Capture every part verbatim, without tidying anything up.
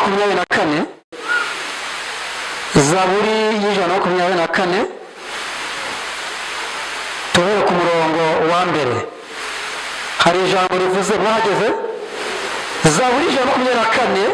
makumyabiri na kane Zaburi y'ijana na makumyabiri na kane tuhere ku murongo wa mbere. Hari ijambo rivuze mwageze Zaburi y'ijana na makumyabiri na kane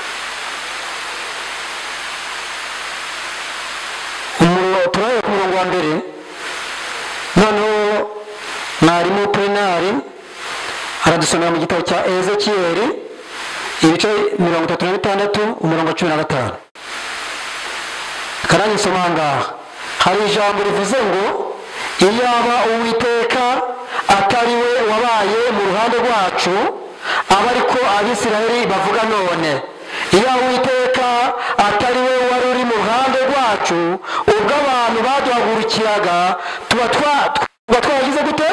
umurongo tuhere ku murongo wa mbere. Noneho mwarimu Prenari aradusomera mu gitabo cya Ezekiyeli ibice mirongo itatu na bitandatu umurongo cumi na gatanu. Karani nsoma ngaha. Hari ijambo rivuze ngo iyaba Uwiteka atari we wabaye mu ruhande rwacu aba ariko Abisirayeli bavuga none. Iyo Uwiteka atari we wari uri mu ruhande rwacu ubwo abantu baduhagurukiraga tuba twagize gute?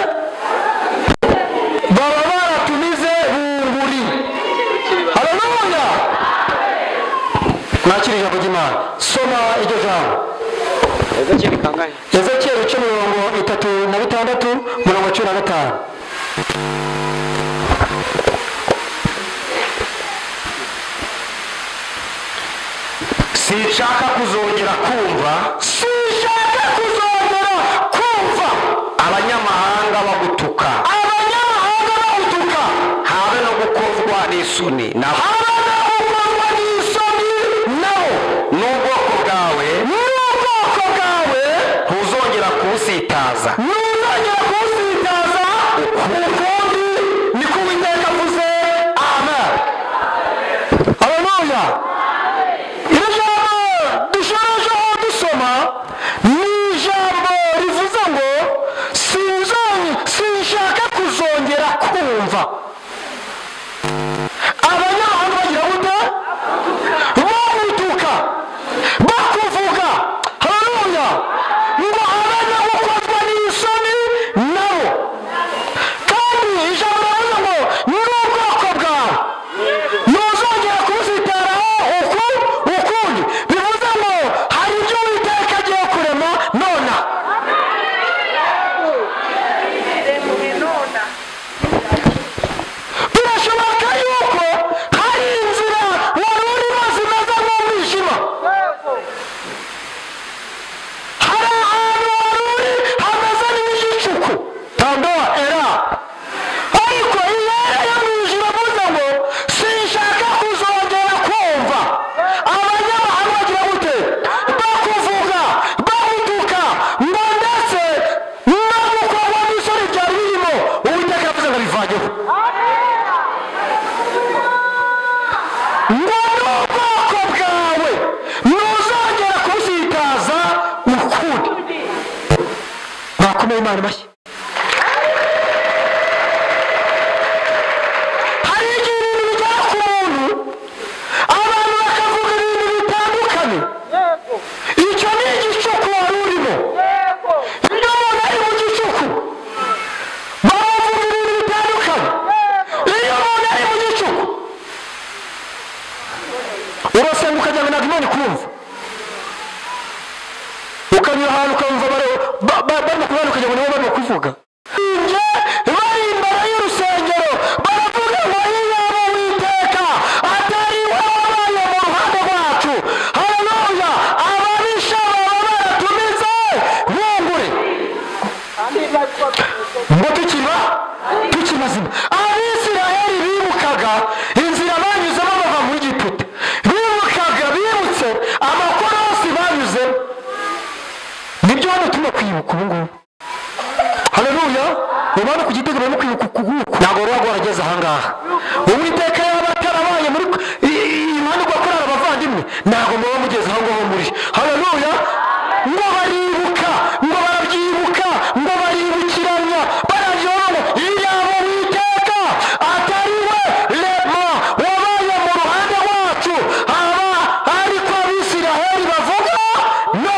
Baba baratumize bunguri. Haleluya. Nakiri ijambo ry'Imana. Soma iryo jambo. Ezekiyeli kangahe? Ezekiyeli ibice mirongo itatu na bitandatu umurongo cumi na gatanu. Sinshaka kuzongera kumva sinshaka kuzongera kumva abanyamahanga bagutuka abanyamahanga bagutuka habe no gukozwa n'isoni nabo habe no gukozwa n'isoni nabo n'ubwoko bwawe n'ubwoko bwawe ntuzongera kubusitaza ntuzongera kubusitaza ukundi niko Uwiteka avuze. Amen. Haleluya. Abanyamahanga bagira gute? Bamutuka bakuvuga. Haleluya. Ngo abana gukozwa n'isoni nabo. Kandi ijambo rivuga ngo n'ubwoko bwawe ntuzongera kubusitaraho uku ukundi. Bivuze ngo hari ibyo Uwiteka agiye kurema nona. Birashoboka yuko hari inzira wari urimo zimeze nk'umwijima. Hari ahantu wari uri hameze nk'igicuku. Tandoa era. Ariko iyera yo mu ijuru avuze ngo sinshaka kuzongera kumva abanyamahanga bagira gute? Bakuvuga bagutuka ngo ndetse no gukorwa n'isoni byari birimo Uwiteka yavuze ngo bivanyeho. Ngo n'ubwoko bwawe ntuzongera kubusitaza ukundi. Bakomeye Imana amashyi. Hari igihe ibintu bijya ku muntu abantu bakavuga ibintu bitandukanye. Icyo ni igicuku wari urimo. Iyo umuntu ari mu gicuku bavuga ibintu bitandukanye. Iyo umuntu ari mu gicuku urasenga ukajya ngo ntabwo Imana ikumva. Ukanyura ahantu ukumva barimo kubona ukajya ngo nibo barimo kuvuga. Bari imbere y'urusengero baravuga ngo iyaba Uwiteka atari we wabaye mu ruhande rwacu. Haleluya. Ababisha baba baratumize bungure. Ngo tukiba tukimazima. Abisirayeli bibukaga inzira banyuzemo bava muri Egiputa. Bibukaga bibutse amakorosi banyuzemo. Nibyo hano turimo kwibuka ubu ngubu. Haleluya. Ubona ku gitego barimo kwibuka ukuguku. Ntabwo wari warageze aha ngaha. Uwiteka yaba atarabaye muri impande rwa korali abavandimwe ntabwo muba mugeze aho ngaho muri. Haleluya. Ngo baribuka ngo barabyibuka ngo baribukiranya baragira ngo iyaba Uwiteka atari we rema wabaye mu ruhande rwacu aba ariko Abisirayeli bavuga no.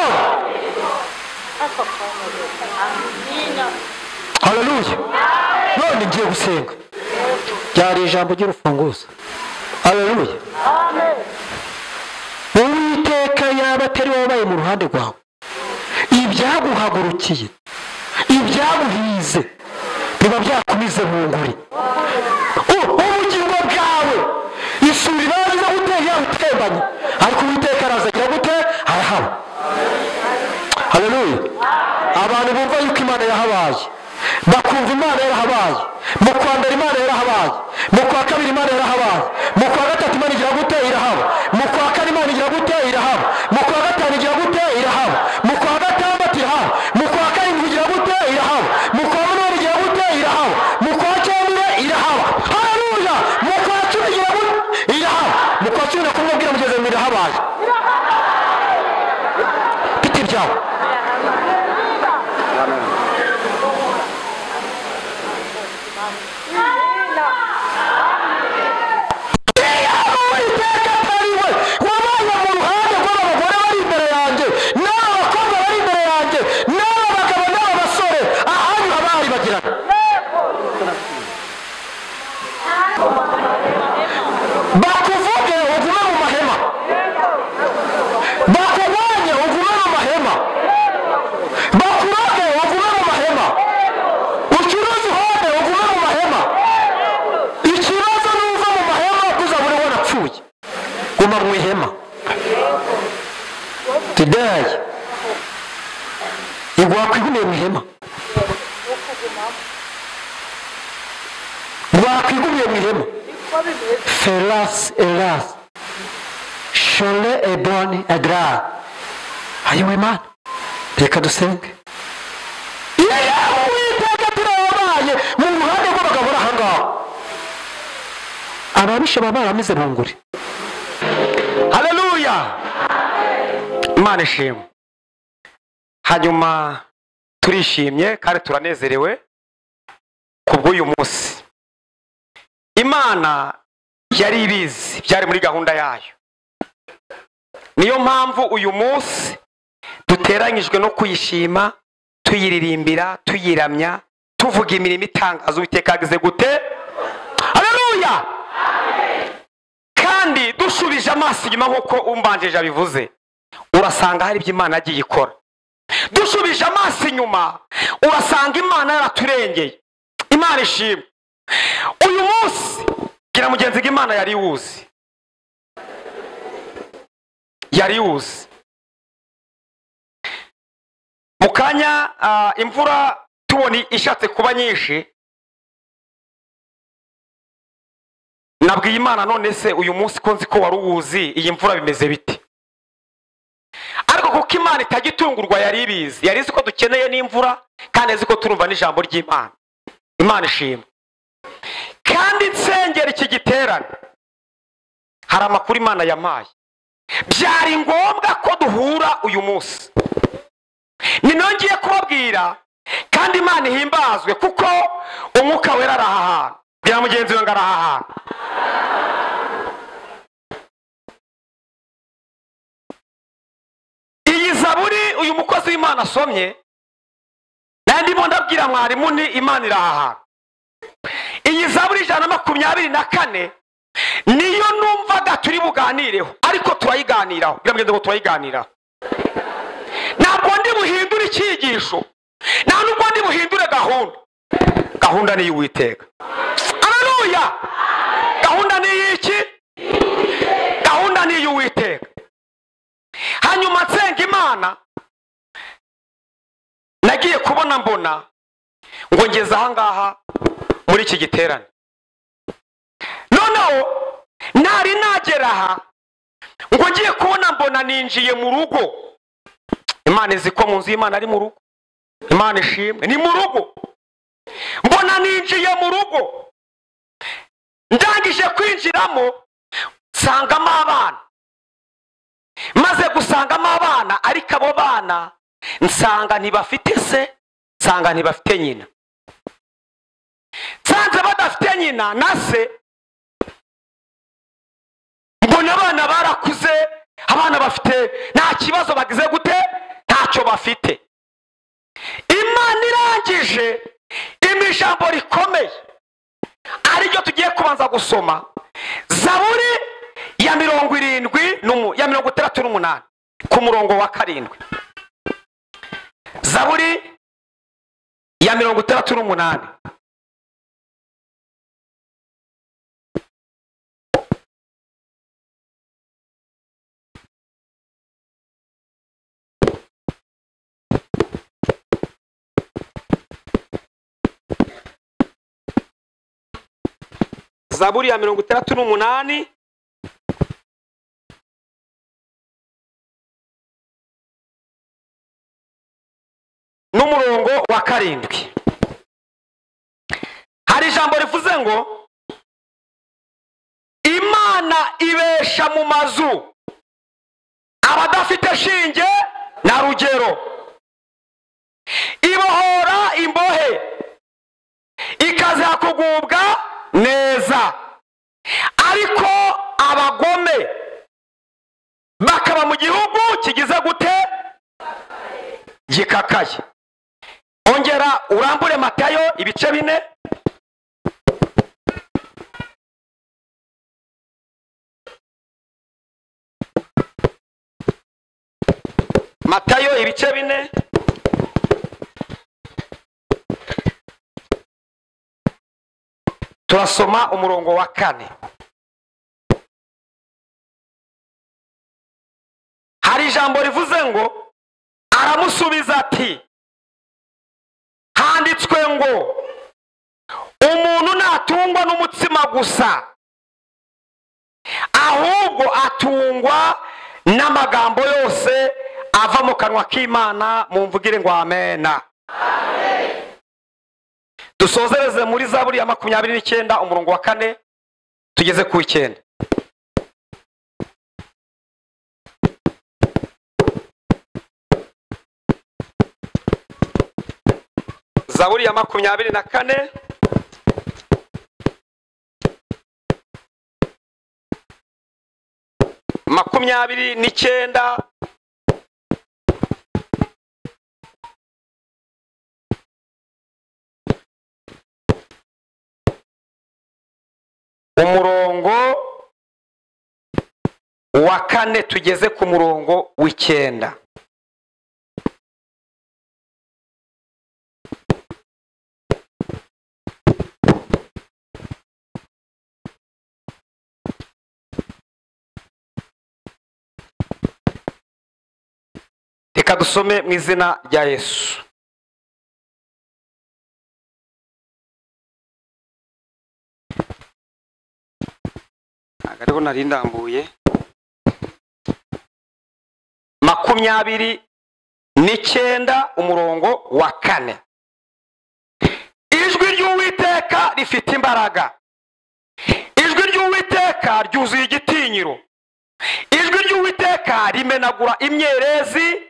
Haleluya. None ngiye gusenga. Byari ijambo ry'urufunguzo. Haleluya. Amen. Uwiteka yaba atari we wabaye mu ruhande rwawe ibyaguhagurukiye ibyaguhize biba byakumize bunguri. Ubugingo bwawe isuri bagize gutera itembanye ariko Uwiteka arazagira gute arahaba. Haleluya. Abantu bumva yuko Imana yahabaye bakumva Imana yarahabaye, mu kwa mbere Imana yarahabaye, mu kwa kabiri Imana yarahabaye, mu kwa gatatu Imana igira gute irahaba, mu kwa kane Imana igira gute irahaba, mu kwa gatanu igira gute irahaba, mu kwa gatandatu irahaba, mu kwa karindwi igira gute irahaba, mu kwa munani igira gute irahaba, mu kwa cyenda irahaba. Haleluya. Mu kwa cumi igira gute irahaba, mu kwa cumi na kumwe bwira mugeze mu irahabaye biti byawe. Bakuvuge ugume mu mahema, bakubanye ugume mu mahema, bakurage ugume mu mahema, ucuruzi hode ugume mu mahema. Ikibazo nuva mu mahema kuza buri wona apfuye, guma mu ihema. Today igwa kwigumiye mu ihema, wakwigumiye mu ihema. Felas elas Shole eboni edra. Ayiwe Mana, reka dusenge. Iyo Uwiteka turabaye mu ruhande rw'abagabo ahangaha ababisha baba baramize bunguri. Haleluya. Imana ishimwe. Hanyuma turishimye kandi turanezerewe kubw'uyu munsi. Imana yari ibizi byari muri gahunda yayo, niyo mpamvu uyu munsi duteranyijwe no kuyishima, tuyiririmbira, tuyiramya, tuvuga imirimo itangaza Uwiteka yagize gute. Haleluya. Kandi dushubije amaso inyuma nk'uko umbanjeje abivuze, urasanga hari ibyo Imana yagiye ikora. Dushubije amaso inyuma urasanga Imana yaraturengeye. Imana ishimwe. Uyu munsi gira mugenzi Imana yari uzi, yari uzi mukanya uh, imvura tuboni ishatse kuba nyinshi, nabwiye Imana none se uyu munsi ko nzi ko wari uwuzi iyi mvura bimeze biti. Ariko kuko Imana itagitungurwa yari ibizi, yari izi ko dukeneye n'imvura kandi izi ko turumva n'ijambo ry'Imana. Imana ishimwe. Kandi nsengera iki giterane hari amakuru Imana yampaye, byari ngombwa ko duhura uyu munsi. Ninongeye kubabwira kandi Imana ihimbazwe kuko umwuka wera arahaha. Bya mugenzi we ngarahaha. Iyi zaburi uyu mukozi w'Imana asomye nandi mo ndabwira mwarimu ni Imana irahaha. Iyi zaburi ijana na makumyabiri na kane niyo numvaga turi buganireho, ariko turayiganiraho. Bira mugenzi ngo turayiganiraho. Ntabwo ndi buhindura icyigisho, nta nubwo ndi buhindure gahunda. Gahunda ni y'Uwiteka. Haleluya. Gahunda ni iki? Gahunda ni y'Uwiteka. Hanyuma nsenga Imana, nagiye kubona mbona ngo ngeze aha ngaha muri iki giterane. Noneho nari nagera aha ngo ngiye kubona mbona ninjiye mu rugo. Imana izi ko mu nzu y'Imana ari mu rugo. Imana ishimwe, ni mu rugo. Mbona ninjiye mu rugo, ndangije kwinjiramo nsangamo abana. Maze gusangamo abana, ariko abo bana nsanga ntibafite se, nsanga ntibafite nyina. Nsanze badafite nyina na se, mbona abana barakuze, abana bafite nta kibazo bagize gute, ntacyo bafite. Imana irangije imijambo rikomeye ariryo tugiye kubanza gusoma, Zaburi ya mirongo irindwi ya mirongo itandatu n'umunani ku murongo wa karindwi. Zaburi ya mirongo itandatu n'umunani. zaburi ya mirongo itandatu n'umunani n'umurongo wa karindwi. Hari ijambo rivuze ngo Imana ibesha mu mazu abadafite shinge na rugero, ibohora imbohe ikaziha kugubwa neza, ariko abagome bakaba mu gihugu kigize gute? Gikakaye. Ongera urambure Matayo ibice bine. Matayo ibice bine turasoma umurongo wa kane. Hari ijambo rivuze ngo aramusubiza ati handitswe ngo umuntu ntatungwa n'umutsima gusa, ahubwo atungwa n'amagambo yose ava mu kanwa k'Imana. Mumvugire ngo amena. Dusozereze muri zaburi ya makumyabiri n'icyenda umurongo wa kane tugeze ku icyenda. Zaburi ya makumyabiri na kane makumyabiri n'icyenda umurongo wa kane tugeze ku murongo w'icyenda. Reka dusome mu izina rya Yesu. Agariho nari ndambuye. Makumyabiri n'icyenda umurongo wa kane. Ijwi ry'Uwiteka rifite imbaraga, ijwi ry'Uwiteka ryuzuye igitinyiro, ijwi ry'Uwiteka rimenagura imyerezi.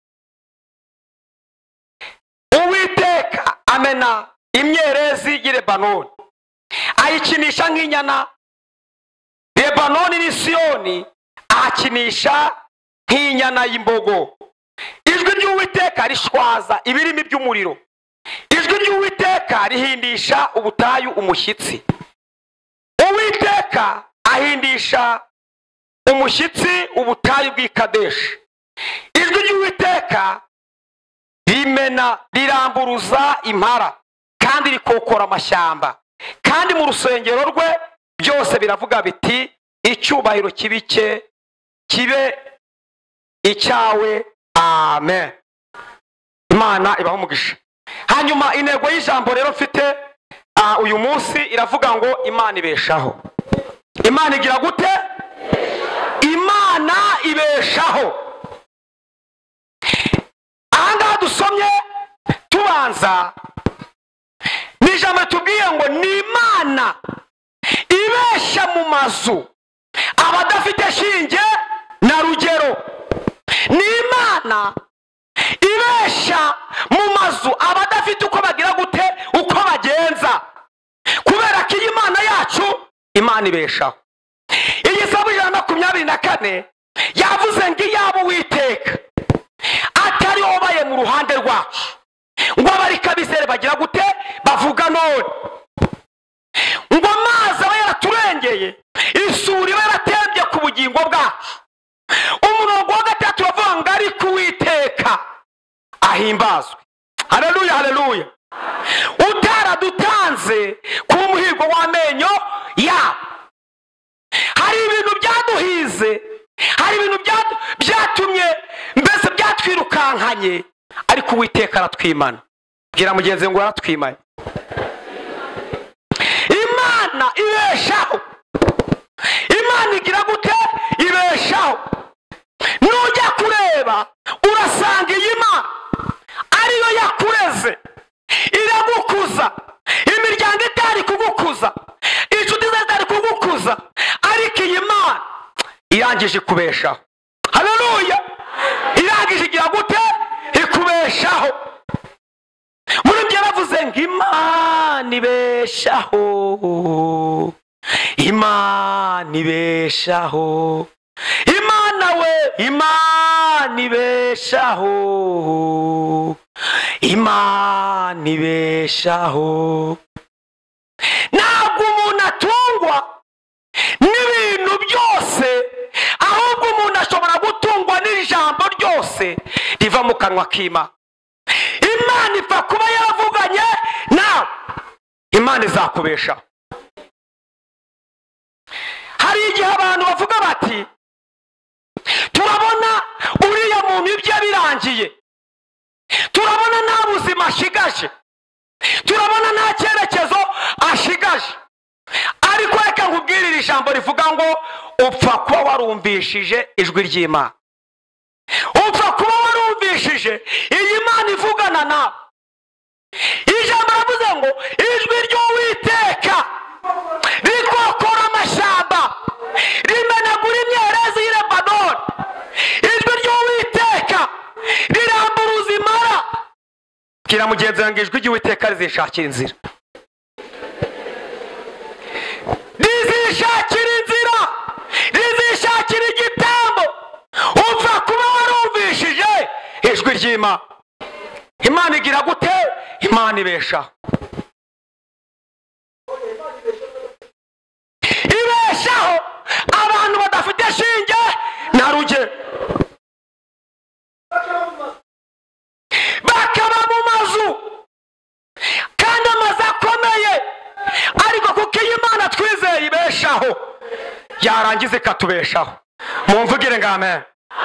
Uwiteka amena imyerezi y'i Lebanoni, ayikinisha nk'inyana. Lebanoni ni Siyoni, ahakinisha nk'inyana y'imbogo. Ijwi ry'Uwiteka rishwaza ibirimi by'umuriro, ijwi ry'Uwiteka rihindisha ubutayu umushyitsi. Uwiteka ahindisha umushyitsi ubutayu bw'i Kadeshi. Ijwi ry'Uwiteka rimena riramburuza impara kandi rikokora amashyamba, kandi mu rusengero rwe byose biravuga biti icyubahiro kibike kibe icyawe. Amen. Imana ibaho umugisha. Hanyuma intego y'ijambo rero mfite uh, uyu munsi iravuga ngo Imana ibeshaho. Imana igira gute? Imana ibeshaho. Ahangaha dusomye tubanza ni ijambo tubwiye ngo ni Imana ibesha mu mazu abadafite shinge na rugero. Ni Imana ibesha mu mazu abadafite uko bagira gute, uko bagenza, kubera ko iyi Imana yacu Imana ibeshaho. Iyi Zaburi ya makumyabiri na kane yavuze ngo iyabo Uwiteka atari obaye mu ruhande rwacu, ngo abarika bizere bagira gute, bavuga none, ngo amazi aba yaraturengeye, isuri iba yaratembye ku bugingo bwacu. Umurongo wa gatatu uravuga ngo ariko Uwiteka ahimbazwe. Haleluya, haleluya. Utaradutanze ku muhigo w'amenyo yabo. Hari ibintu byaduhize, hari ibintu byatumye mbese byatwirukankanye, ariko Uwiteka aratwimana. Bwira mugenzi ngo aratwimanye. Imana imana ibeshaho. Imana igira gute? Ibeshaho. Nujya kureba urasanga iyi Mana ariyo yakureze, iragukuza. Imiryango itari kugukuza, inshuti zitari kugukuza, ariko iyi Mana irangije ikubeshaho. Haleluya! Irangije igira gute? Ikubeshaho. Muri byo bavuze ngo Imana ibeshaho, Imana ibeshaho, Imana we, Imana ibeshaho, Imana ibeshaho. Ntabwo umuntu atungwa n'ibintu byose, ahubwo umuntu ashobora gutungwa n'ijambo ryose riva mu kanwa k'Imana. Imana ipfa kuba yavuganye nawe, Imana izakubeshaho. Hari igihe abantu bavuga bati turabona uriya muntu ibyo birangiye, turabona nta buzima ashigaje, turabona nta cyerekezo ashigaje. Ariko reka nkubwire iri jambo rivuga ngo upfa kuba warumvishije ijwi ry'Imana, upfa kuba warumvishije iyi Mana ivugana nawe. Ijambo ravuze ngo ijwi ry'Uwiteka rikokora amashamba, rimenagura imyerezi y'i Lebanoni. Ijwi ry'Uwiteka riramburuza imara. Bwira mugenzi wanjye ijwi ry'Uwiteka rizishakira inzira, rizishakira inzira, rizishakira igitambo. Upfa kuba warumvishije ijwi ry'Imana. Imana igira gute? Imana ibeshaho. Ibeshaho abantu badafite shinge na rugero, bakaba mu mazu kandi amazu akomeye, ariko kuko iyi Mana twizeye ibeshaho, yarangiza ikatubeshaho. Mumvugire ngo amen.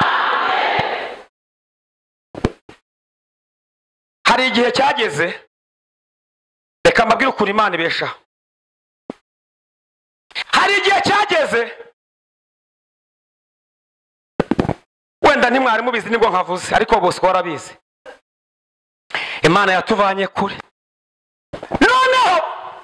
Hari igihe cyageze, reka mbabwire ukuntu Imana ibeshaho. Hari igihe cyageze, wenda ntimwari mubizi nibwo nkavuze, ariko bose warabizi. Imana yatuvanye kure, noneho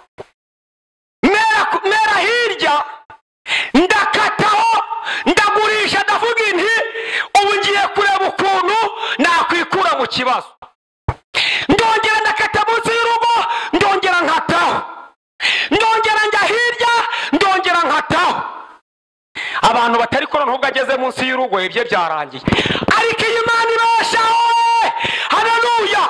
mera mera hirya ndakataho, ndagurisha, ndavuga inti ubu ngiye kureba ukuntu nakwikura mu kibazo. Ndongera ndakata munsi y'urugo, ndongera nkataho, ndongera njya hirya, ndongera nkataho. Abantu batari kora n'ubwo ageze munsi y'urugo ibye byarangiye, ariko iyi Mana ibeshaho. Haleluya!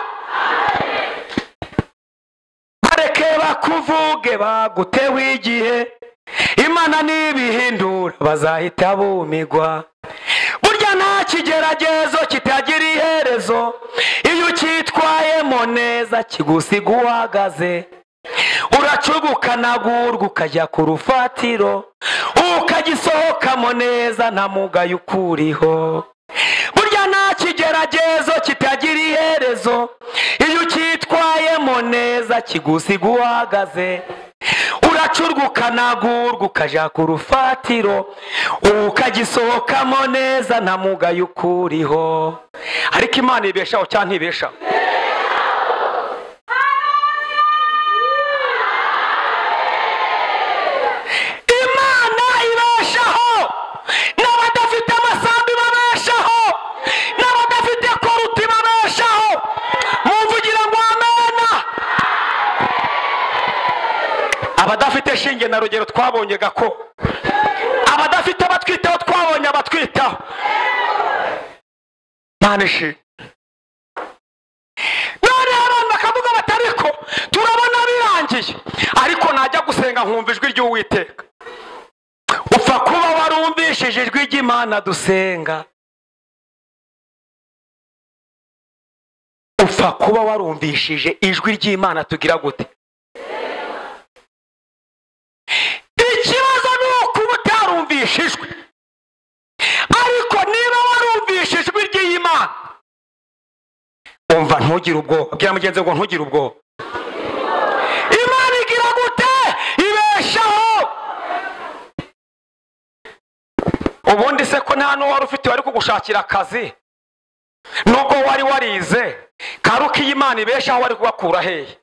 Bareke bakuvuge bagutewe igihe, Imana nibihindura bazahita bumigwa. Burya nta kigeragezo kitagira iherezo, iyo ukitwayemo neza kigusiga uhagaze. Uracubukanagurwa ukajya ku rufatiro, ukagisohokamo neza nta mugayo ukuriho. Burya nta kigeragezo kitagira iherezo, iyo ukitwayemo neza kigusiga uhagaze. Uracurgukanagurwa ukajya ku rufatiro, ukagisohokamo neza nta mugayo ukuriho. Ariko Imana ibeshaho cyangwa ntibeshaho? Imana ibeshaho. N'abadafite amasambi babeshaho, n'abadafite koruti babeshaho. Mumvugira ngo amena. Abadafite shinge na rugero twabonye gako, abadafite abatwitaho twabonye abatwitaho. Manishi none abantu bakavuga batariko turabona birangiye, ariko najya gusenga nkumva ijwi ry'Uwiteka. Upfa kuba warumvishije ijwi ry'Imana dusenga, upfa kuba warumvishije ijwi ry'Imana tugira gute? Ikibazo ni ukuba utarumvishijwe, ariko niba warumvishije ijwi ry'Imana, umva ntugire ubwoba. Bwira mugenzi ngo ntugire ubwoba. Imana igira gute? Ibeshaho. ubundi se ko nta n'uwari ufite wari kugushakira akazi nubwo wari warize karuka iyi Imana ibeshaho wari kubakura hehe?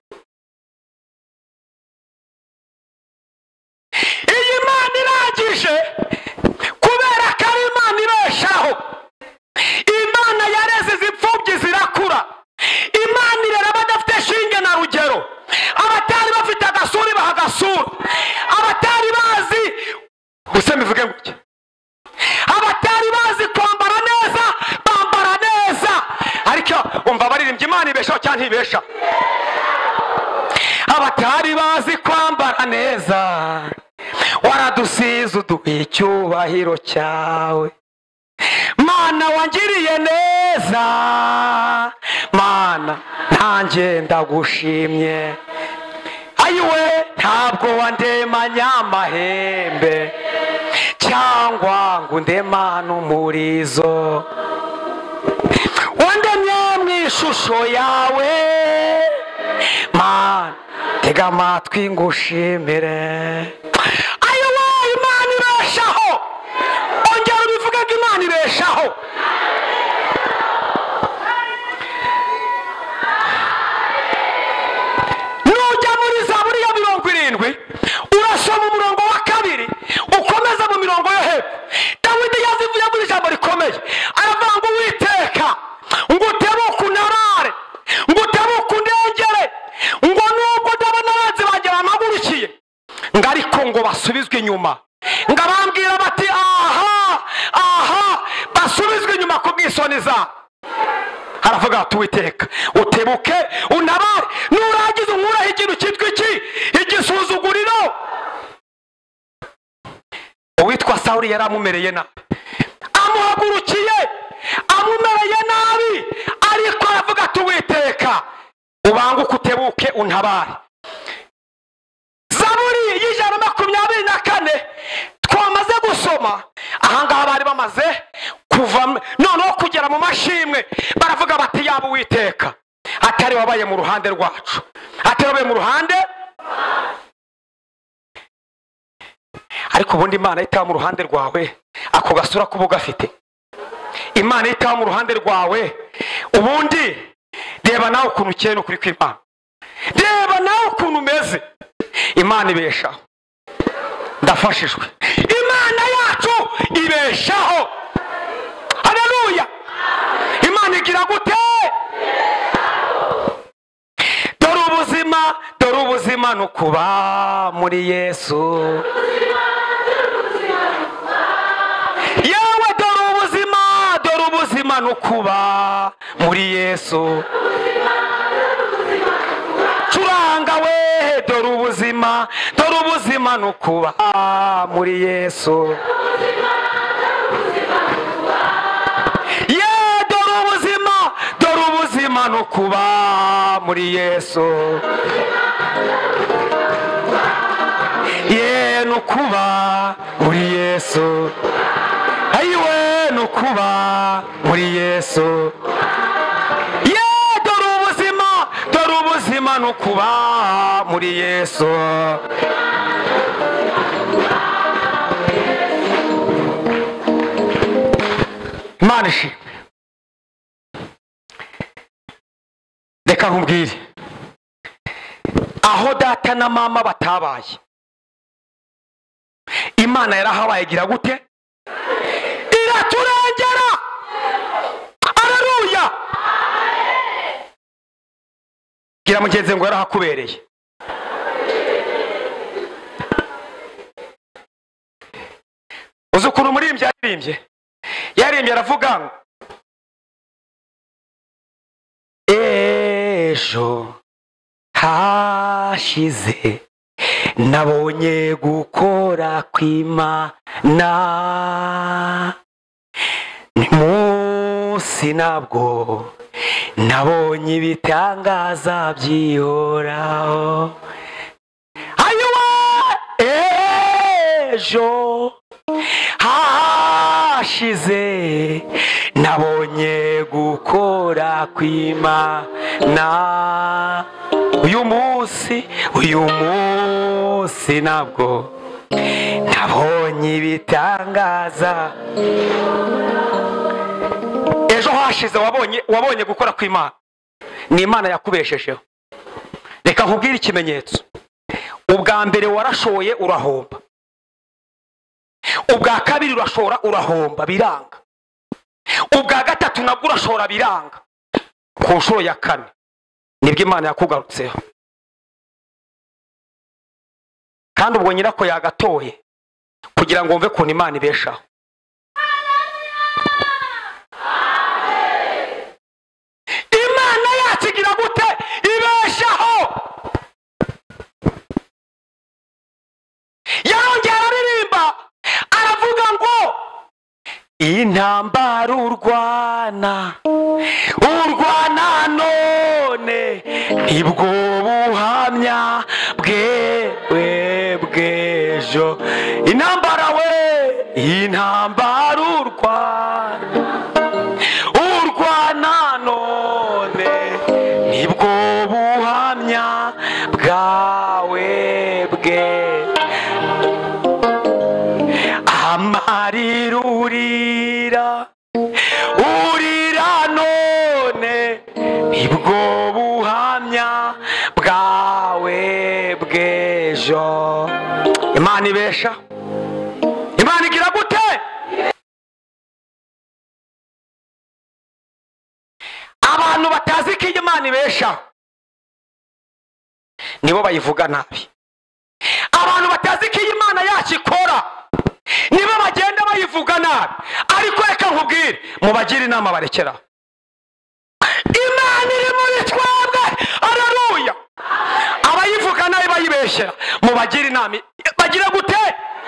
iyi Imana irangije kubera ko ari Imana ibeshaho. Imana yareze izipfubyi zirakura. Imana irera badafite shinge na rugero. Abatari bafite agasuri baha agasura. Abatari bazi gusa mivuge gutya, abatari bazi kwambara neza bambara neza. Ariko umva baririmbye Imana ibeshaho cyangwa ntibesha? Abatari bazi kwambara neza waradusize uduha icyubahiro cyawe. Mana wangiriye neza, Mana nanjye ndagushimye. Ayiwe ntabwo wandemanya amahembe cyangwa ngo undemane umurizo, wandemye mu ishusho yawe. Mana tega amatwi ngushimire. Ayiwe Imana ibeshaho. Ongera ubivuge ko Imana ibeshaho. Nujya muri Zaburi ya mirongo irindwi urasoma umurongo wa kabiri ukomeza mu mirongo yo hepfo, Dawidi yazivuye muri ijambo rikomeye aravuga ngo Uwiteka ngo utebuke untabare, ngo utebuke undengere, ngo nubwo ndabona abanzi banjye bamagurukiye ngo ariko ngo basubizwe inyuma, ngo abambwira bati aha aha basubizwe inyuma ku bw'isoni zabo. Haravuga ati Uwiteka utebuke untabare, nurangiza unkuraho ikintu cyitwa iki? Igisuzuguriro. Uwitwa Sawuli yaramumereye nabi, amuhagurukiye amumereye nabi, ariko aravuga ati Uwiteka ubanguke utebuke untabare. Zaburi y'ijana na makumyabiri na kane twamaze gusoma. Ahangaha bari bamaze kuva noneho kugera mu mashimwe, baravuga bati yaba Uwiteka atari wabaye mu ruhande rwacu, atari wabaye mu ruhande. Ariko ubundi Imana itaba mu ruhande rwawe ako gasura kuba ugafite? Imana itaba mu ruhande rwawe ubundi reba nawe ukuntu ukeye n'ukuri kw'Imana, reba nawe ukuntu umeze. Imana ibeshaho. Ndafashijwe. Imana yacu ibeshaho. Haleluya. Imana igira gute? Dore ubuzima, dore ubuzima nukuba muri Yesu. Yewe dore ubuzima, dore ubuzima nukuba muri Yesu. Curanga we dore ubuzima, dore ubuzima nukuba muri Yesu. Ye dore ubuzima, dore ubuzima nukuba muri Yesu. Ye nukuba muri Yesu. Ayiwe nukuba muri Yesu. Ubuzima nukuba muri Yesu. Imana ishimwe. Reka nkubwire, aho data na mama batabaye Imana yarahabaye igira gute? Iraturengera. Haleluya. Gira mugenzi ngo yarahakubereye. Uzukuru muri imbya yaririmbye, yaririmbye aravuga ngo ejo hashize nabonye gukora kw'Imana, ni munsi nabwo nabonye ibitangaza byihoraho. Ayiwa ejo hashize nabonye gukora kw'Imana, uyu munsi uyu munsi nabwo nabonye ibitangaza. Ejo hashize wabonye wabonye gukora kw'Imana, ni Imana yakubeshejeho. Reka nkubwire ikimenyetso. Ubwa mbere warashoye urahomba, ubwa kabiri urashora urahomba biranga, ubwa gatatu nabwo urashora biranga, ku nshuro ya kane nibwo Imana yakugarutseho. Kandi ubwo nyirako yagatoye kugira ngo wumve kuntu Imana ibeshaho. Imana yakigira gute ibeshaho? Yarongera aririmba aravuga ngo intambara urwana urwana none nibwo buhamya bwewe bw'ejo. Intambara we, intambara urwana urwana none nibwo buhamya bwawe bwe. Amarira urira urira none nibwo buhamya bwawe bw'ejo. Imana ibesha. Imana igira gute? Abantu batazi ko Imana ibesha nibo bayivuga nabi. Abantu batazi ko Imana yacu ikora nibo bagenda bayivuga nabi. Ariko reka nkubwire, mubagira inama barekera. Imana iri muri twebwe. Haleluya. Abayivuga nabi bayibeshera, mubagira inama bagira gute?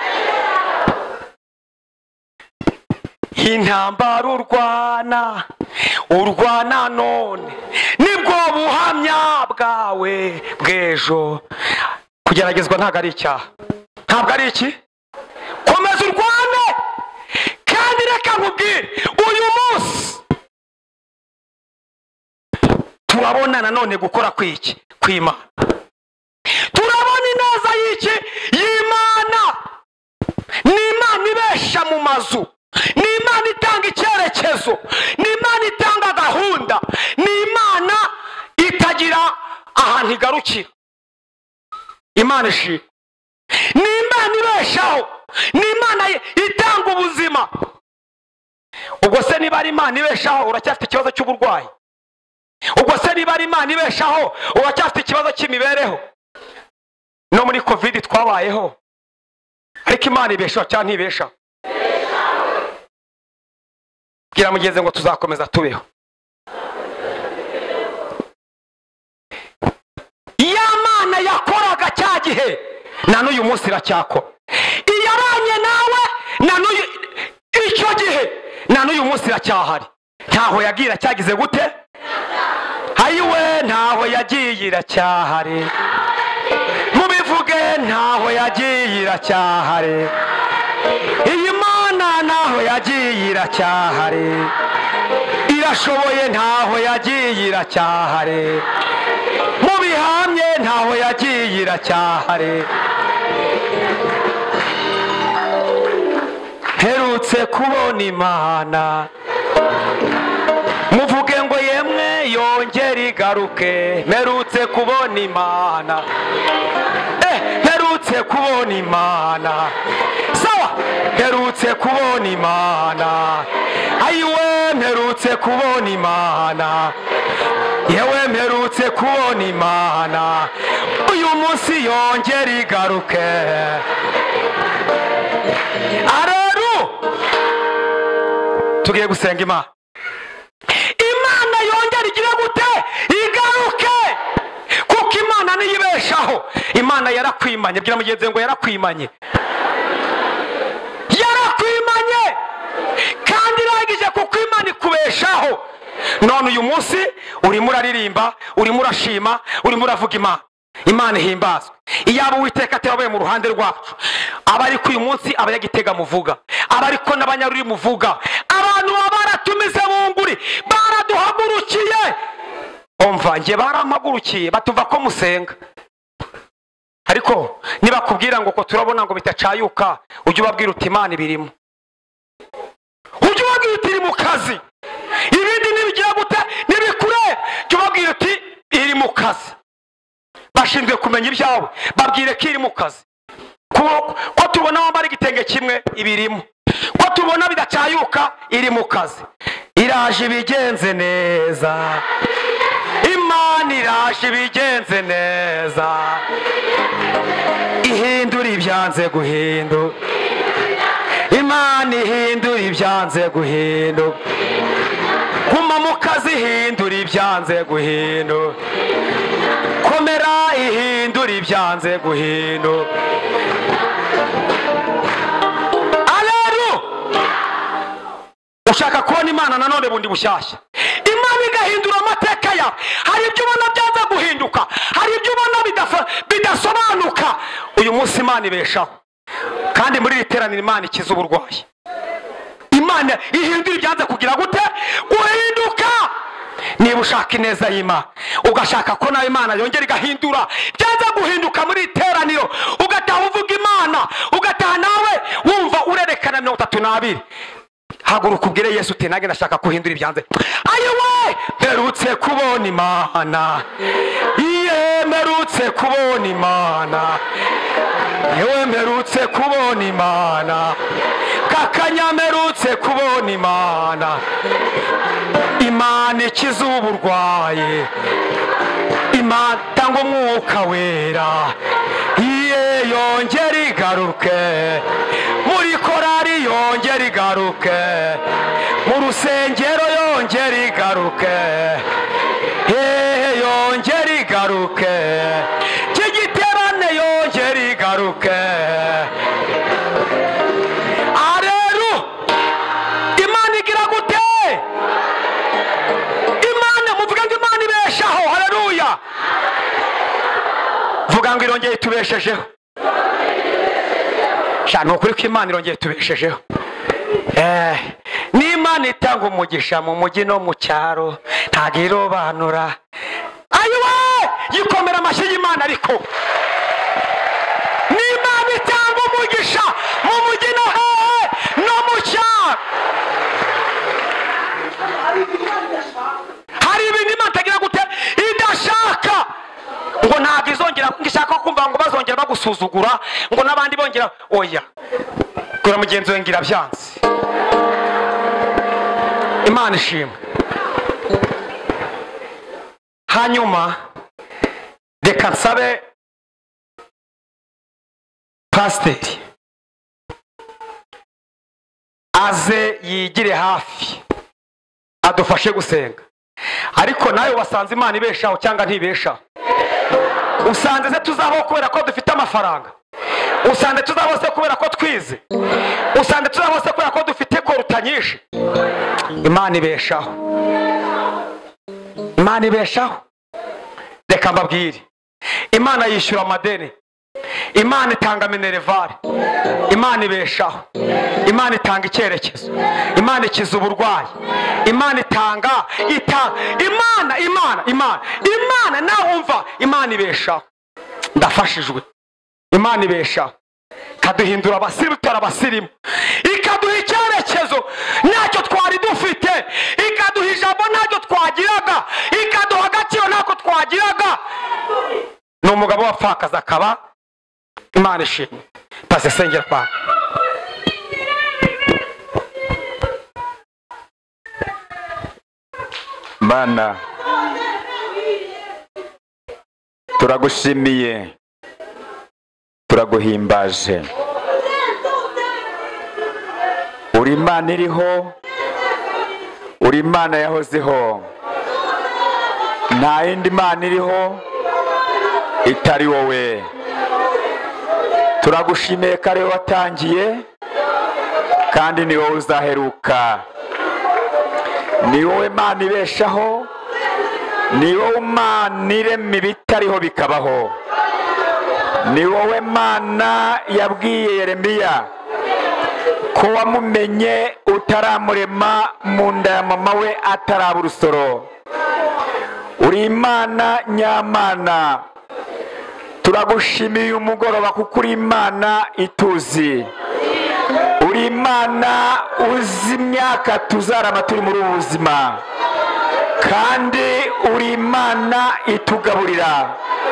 Intambara urwana urwana none nibwo buhamya bwawe bw'ejo. Kugeragezwa ntabwo ari icyaha. Ntabwo ari iki? Komeza urwane. Kandi reka nkubwire, uyu munsi turabona nanone gukora kw'iki kw'Imana. Turabona ineza y'iki y'Imana. Ni Imana ibesha mu mazu, ni Imana itanga icyerekezo, ni Imana itanga gahunda, ni Imana itagira ahantu igarukira. Imana ishi ni Imana ibeshaho, ni Imana itanga ubuzima. Ubwo se niba ari Imana ibeshaho uracyafite ikibazo cy'uburwayi? Ubwo se niba ari Imana ibeshaho uracyafite ikibazo cy'imibereho? No muri covid twabayeho, ariko Imana ibeshaho cyangwa ntibeshaho? Bwira mugenzi ngo tuzakomeza tubeho. Ya Mana yakoraga cya gihe na n'uyu munsi iracyakora. Iyabanye nawe na n'uyu icyo gihe na n'uyu munsi iracyahari. Ntaho yagira cyagize gute? Ayiwe, ntaho yagiye iracyahari. Mubivuge, ntaho yagiye iracyahari. Iyi Mana ntaho yagiye iracyahari. Irashoboye, ntaho yagiye iracyahari. Mubihamye, ntaho yagiye iracyahari. Herutse kubona Imana. Muvuge ngo yemwe yongere igaruke. Merutse kubona Imana. Eh, herutse kubona Imana. Sawa, herutse kubona Imana. Ayiwe, mperutse kubona Imana. Yewe mperutse kubona Imana. Uyu munsi yongere igaruke. Areru tugiye gusenga Imana. Imana yongere igire gute? Igaruke. Kuko Imana niyibeshaho. Imana yarakwimanye. Bwira mugenzi ngo yarakwimanye. Yarakwimanye. Kandi iragije kuko Imana ikubeshaho. None uyu munsi urimo uraririmba, urimo urashima, urimo uravuga Imana. Imana ihimbazwe. Iyaba Uwiteka aterabaye mu ruhande rwacu, abari ku uyu munsi abayagitega muvuga, abari ko n'abanyaruri muvuga, abantu baratumize bunguri baraduhagurukiye. Umva, nge barampagurukiye batuva ko musenga, ariko niba kubwira ngo ko turabona ngo bitacayuka ujye ubabwira uti Imana ibirimo, ujye ubabwira uti iri mu kazi, ibindi nibigira gute nibikure jye ubabwira uti iri mu kazi. Bashinzwe kumenya ibyawe babwire ko iri mu kazi, ko tubona wambara igitenge kimwe ibirimo, ko tubona bidacayuka iri mu kazi. Iraje ibigenze neza, Imana iraje ibigenze neza, ihindura ibyanze guhinduka, Imana ihindura ibyanze guhinduka, guma mu kazi ihindura ibyanze guhinduka, komera ihindura ibyanze guhinduka. Ushaka kubona Imana nanone bundi bushyashya, Imana igahindura amateka yawe. Hari ibyo ubona byanze guhinduka, hari ibyo ubona bidasobanuka. Uyu munsi Imana ibeshaho, kandi muri iri teraniro Imana ikiza uburwayi. Imana ihindura ibyanze kugira gute guhinduka. Niba ushaka ineza y'Imana ugashaka ko nawe Imana yongera igahindura byanze guhinduka muri iri teraniro, ugataha uvuga Imana, ugataha nawe wumva urerekana mirongo itatu n'abiri, haguruka ubwire Yesu uti nange ndashaka kuhindura ibyanze. Ayiwe mperutse kubona Imana, iye mperutse kubona Imana, yewe mperutse kubona Imana, kakanya mperutse kubona Imana. Imana ikiza uburwayi, Imana itanga umwuka wera, iye yongera igaruke muri korari, yongera igaruke mu rusengero, yongera igaruke, hehe yongera igaruke, cy'igiterane yongera igaruke. Areru Imana igira gute? Imana muvuga ngo Imana ibeshaho. Haleluya. Vuga ngo irongeye tubeshejeho. Shano kuri ko Imana irongeye tubeshejeho. Eh, ni Imana itanga umugisha mu mujyi no mu cyaro, ntagirobanura. Ayiwe yikomera amashyi y'Imana, ariko ni Imana itanga umugisha mu mujyi no hehe no mu cyaro. Hari ibintu Imana itagira gute idashaka, ngo ntabwo izongera ngishaka kumva ngo bazongera bagusuzugura, ngo nabandi bongera. Oya, kura mugenzi we ngira byanze. Imana ishimwe. Hanyuma reka nsabe pasiteri aze yigire hafi adufashe gusenga. Ariko nawe wasanze Imana ibeshaho cyangwa ntibeshaho? Usanze se tuzabaho kubera ko dufite amafaranga? Usanze tuzabaho se kubera ko twize? Usanze tuzabaho se kubera ko dufite koruta nyinshi? Imana ibeshaho, Imana ibeshaho. Reka mbabwire, Imana yishyura amadeni, Imana itanga minerevare, Imana ibeshaho, Imana itanga icyerekezo, Imana ikiza uburwayi, Imana itanga ita Imana Imana Imana Imana nawe umva, Imana ibeshaho. Ndafashijwe. Imana ibeshaho, kaduhindura abasirimu tutari abasirimu, ikaduha icyerekezo ntacyo twari dufite, ikaduha ijambo ntacyo twagiraga, ikaduha agaciro ntako twagiraga. Ni umugabo wapfakaza akaba. Imana ishimwe. Pase sengera kwa Mana, turagushimiye, turaguhimbaje. Uri Imana iriho, uri Imana yahozeho, nta yindi Imana iriho itari wowe. Turagushimiye kare watangiye, kandi ni wowe uzaheruka. Ni wowe Imana ibeshaho, ni wowe Imana irema ibitariho bikabaho. Ni wowe Imana yabwiye Yeremiya ko wamumenye utaramurema mu nda ya mama we ataraba urusoro. Uri Imana nyamana. turagushimiye umugoroba kuko uri Imana ituzi, uri Imana uzi imyaka tuzarama turi muri ubu buzima, kandi uri Imana itugaburira.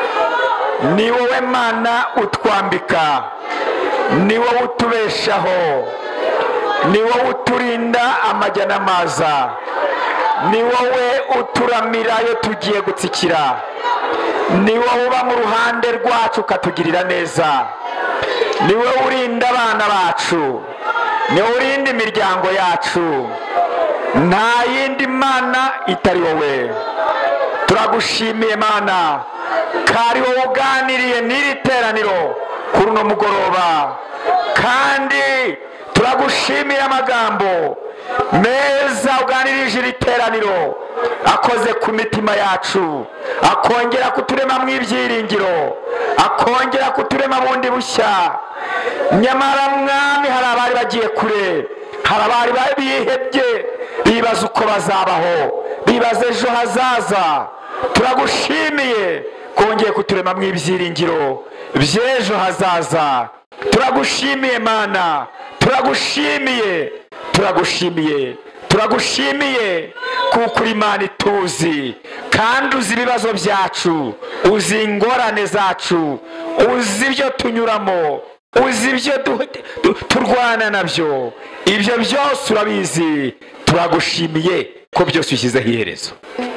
Ni wowe Mana utwambika, ni wowe utubeshaho, ni wowe uturinda amajya n'amaza, ni wowe uturamira iyo tugiye gutsikira, ni wowe uba mu ruhande rwacu ukatugirira neza, ni wowe urinda abana bacu, ni wowe urinda imiryango yacu. Nta yindi Mana itari wowe. Turagushimiye Mana, kari wowe uganiriye n'iri teraniro kuri uno mugoroba, kandi turagushimiye amagambo meza uganirije iri teraniro, akoze ku mitima yacu, akongera kuturema mu ibyiringiro, akongera kuturema bundi bushya. Nyamara Mwami, hari abari bagiye kure, hari abari bihebye, bibaza uko bazabaho, bibaza ejo hazaza. Turagushimiye kongeye kuturema mu ibyiringiro by'ejo hazaza. Turagushimiye Mana, turagushimiye, turagushimiye, turagushimiye kuko uri Imana ituzi, kandi uzi ibibazo byacu, uzi ingorane zacu, uzi ibyo tunyuramo, uzi ibyo turwana nabyo. Ibyo byose urabizi. Turagushimiye ko byose ushyizeho iherezo.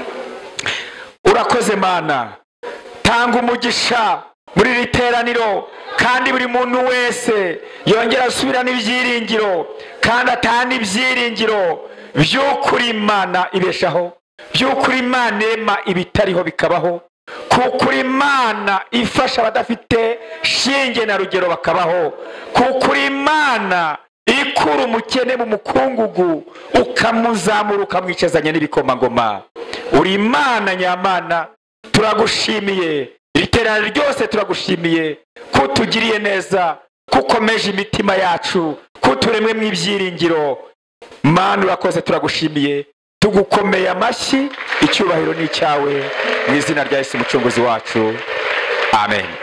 Urakoze Mana, tanga umugisha muri iri teraniro, kandi buri muntu wese yongera asubirana ibyiringiro, kandi atahana ibyiringiro by'ukuri Imana ibeshaho, by'ukuri Imana irema ibitariho bikabaho, kuko uri Imana ifasha abadafite shinge na rugero bakabaho, kuko uri Imana ikura umukene mu mukungugu ukamuzamura ukamwicazanya n'ibikomangoma. Uri Imana nyamana. Turagushimiye iri teraniro ryose, turagushimiye ko tugiriye neza, kukomeje imitima yacu, ko turemwe mu ibyiringiro. Mana urakoze, turagushimiye, tugukomeye amashyi. Icyubahiro ni icyawe, mu izina rya Yesu umucunguzi wacu. Amen.